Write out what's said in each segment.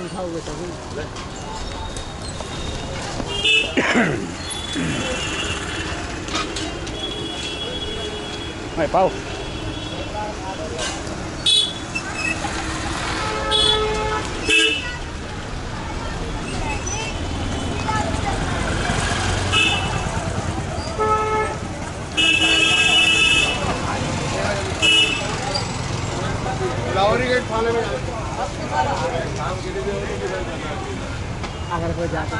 Này Paul. अगर कोई जाता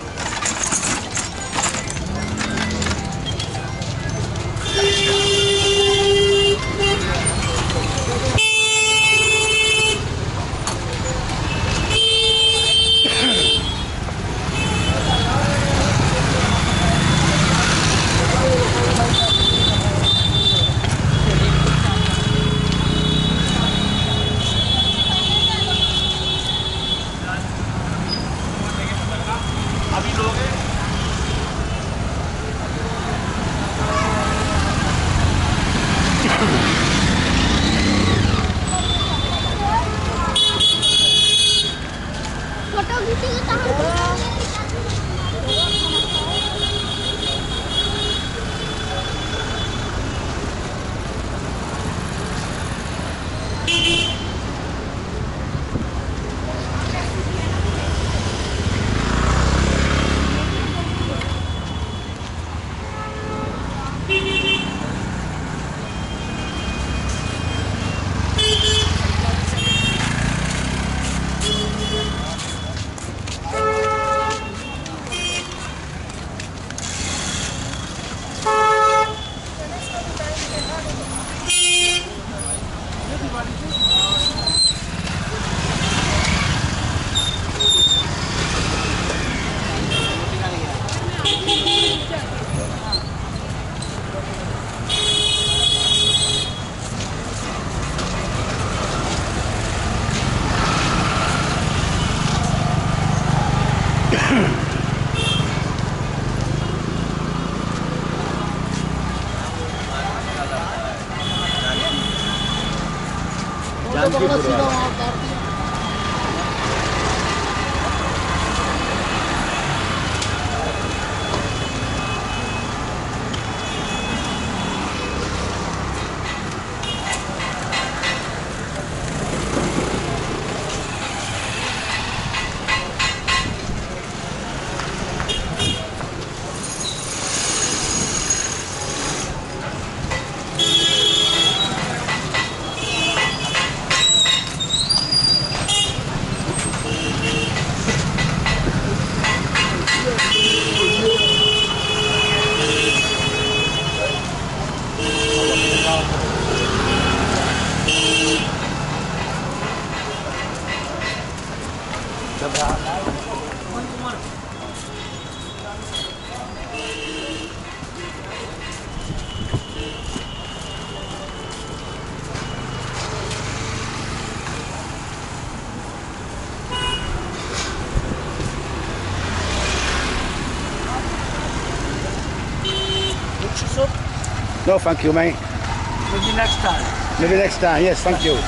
No, thank you, mate. Maybe next time. Maybe next time, yes, thank you.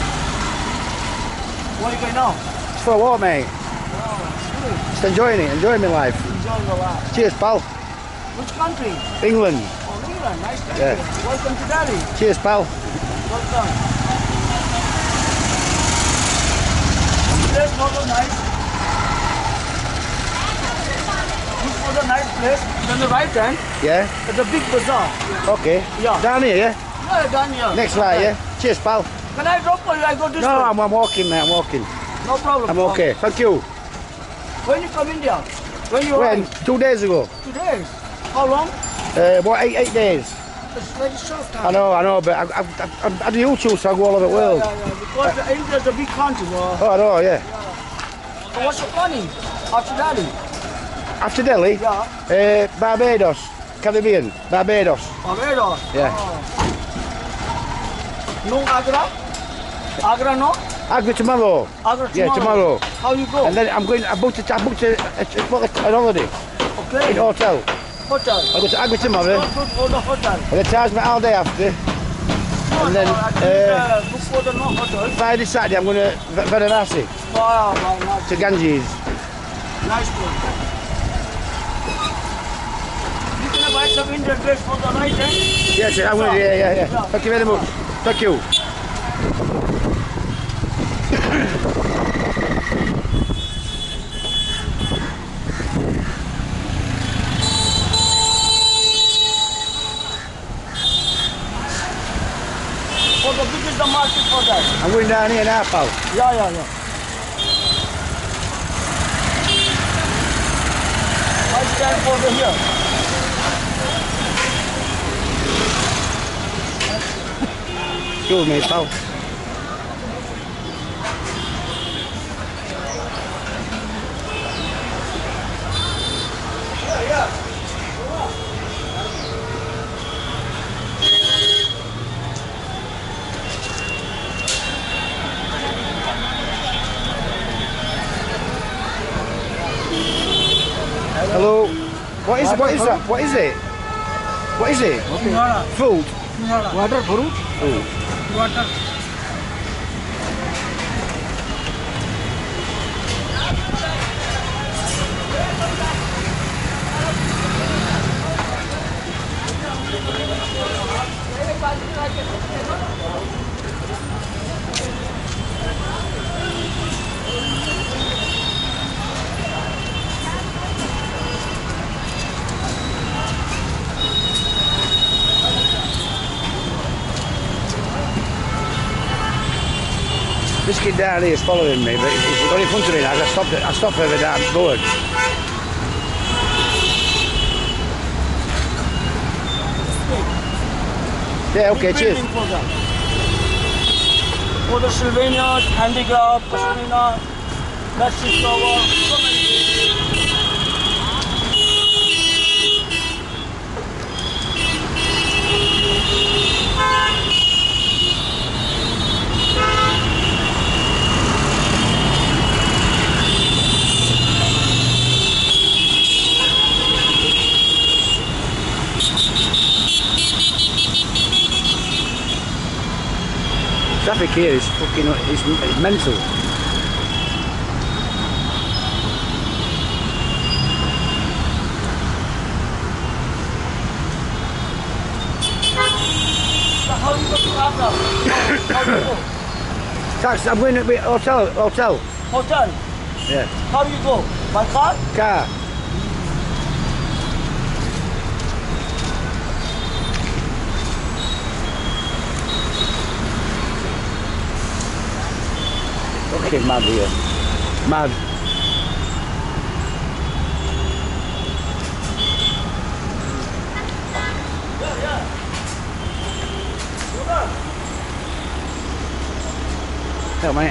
Where are you going now? It's for a walk, mate. Oh, Just enjoying it, enjoying my life. enjoy your life. Cheers, pal. Which country? England. Oh, England. Nice country. Yeah. Welcome to Delhi. Cheers, pal. Welcome. This place was nice. This was a nice place. On the right hand, Yeah? it's a big bazaar. Okay. Yeah. Down here, yeah? Yeah, done here. Next right, yeah? Cheers, pal. Can I drop for you? I go this No, way. I'm walking, mate, I'm walking. No problem. I'm okay, thank you. When you come India? When you When? arrive? 2 days ago. 2 days. How long? About 8 days. It's very short time. I know, but I do YouTube, so I go all over the world. Yeah, because India is a big country. Oh, I know, yeah. So what's your planning after Delhi? After Delhi, Yeah. Barbados, Caribbean, Barbados. Barbados. Yeah. Oh. No Agra? Agra no? I go tomorrow. Agra tomorrow. Yeah, tomorrow. How you go? And then I'm going. I booked an holiday Okay. in a hotel. Hotel. I go to Agra tomorrow, Not good for the hotel. and they charge me all day after. No And then book for the no hotel. Friday, Saturday, I'm going to Varanasi, Wow, nice. to Ganges. Nice place. You can buy some Indian dress for the night, eh? Yes, I'm going to, yeah. Thank you very much. Thank you. For the biggest the market for that. I'm going down here now, pal. Yeah. I stand for the here. Excuse me, pal. Hello. What is that? What is it? What is it? Food. Water fruit. Food. Water. This kid down here is following me, but he's got in front of me now. I stopped further down the road. Yeah, okay, cheers. For the Sylvania, handicraft, Pashmina, plastic cover, so many things. Traffic here is fucking, it's mental. So how you go to Agra? How you go? Taxi, I'm going to be hotel. Hotel? Yeah. How you go? By car? Car. Fucking mad here. Mad. Help, mate.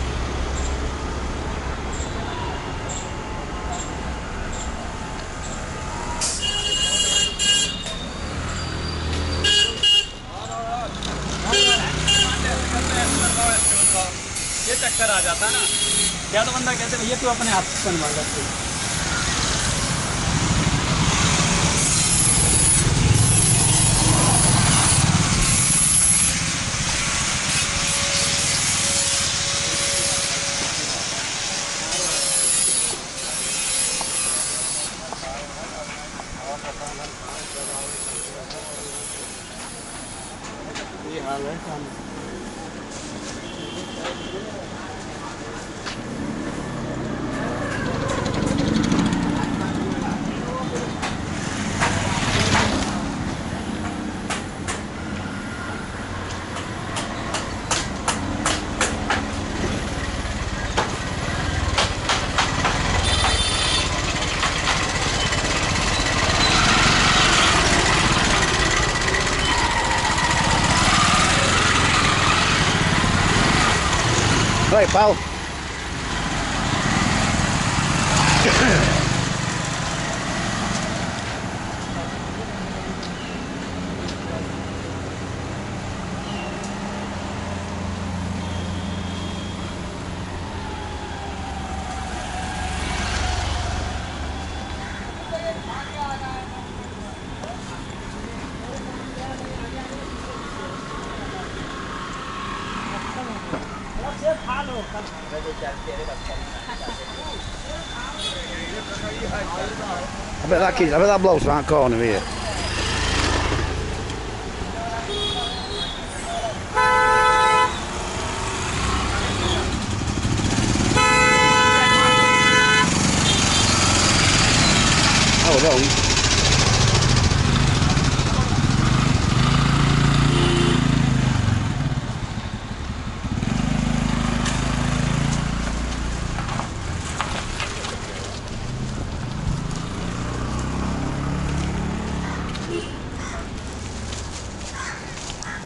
ये चक्कर आ जाता है ना, क्या तो बंदा कहते भैया तू अपने हाथ से बनवा सकते। ये हाल है काम। Right, pal. I bet that bloke's around the corner here. Oh, no.